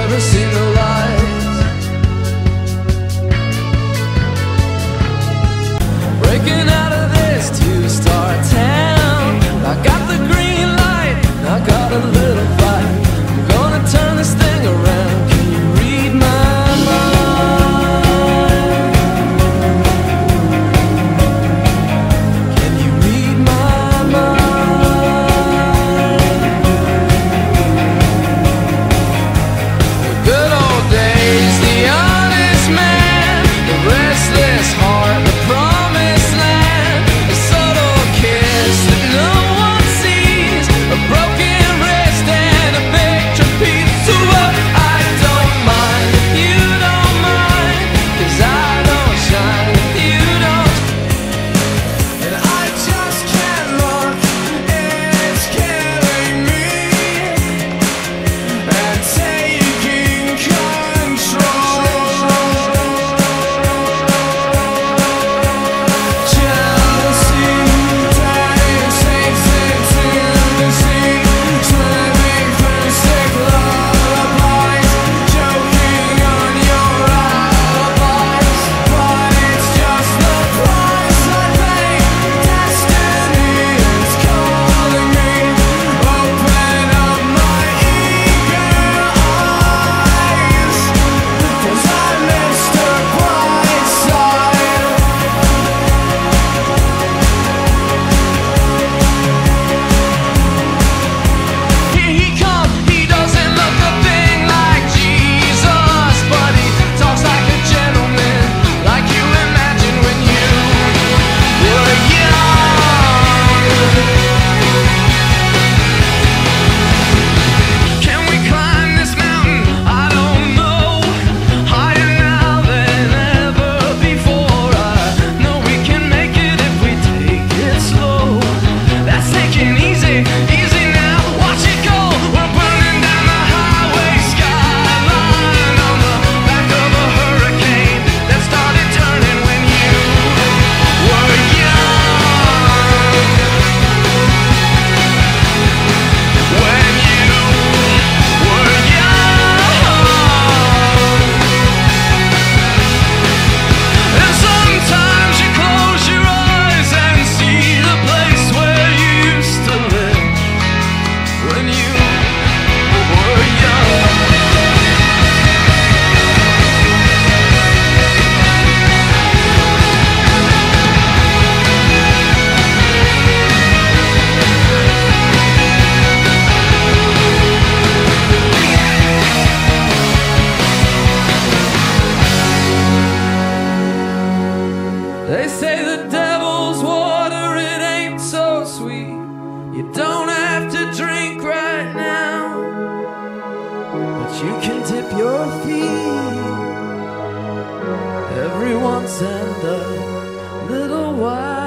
never seen the lights. Breaking out of this two-star town, I got the green light, I got a little fight. I'm gonna turn this thing around. Can you read my mind? Can you read my mind? The good old days, the honest man, the restless heart, the promised land, a subtle kiss that no one sees, a broken wrist and a picture piece. So what? I don't mind if you don't mind, 'cause I don't shine if you don't. And I just can't look, it's killing me and taking control. Jealousy, dancing into the sea, swimming through sick lullabies, joking on your alibis. But it's just the price I pay. Destiny is calling me. Open up my eager eyes, 'cause I'm Mr. Brightside. Here he comes, he doesn't look a thing like Jesus, but he talks like a gentleman, like you imagined when you were young. Can we climb this mountain? I don't know. Higher now than ever before. I know we can make it if we take it slow. That's taking easy, easy now. Watch it go. We're burning down the highway skyline on the back of a hurricane that started turning when you were young. When you were young. And sometimes you close your eyes and see the place where you used to live when you were young. They say the devil's water, it ain't so sweet. You don't have to drink right now, but you can dip your feet every once and a little while.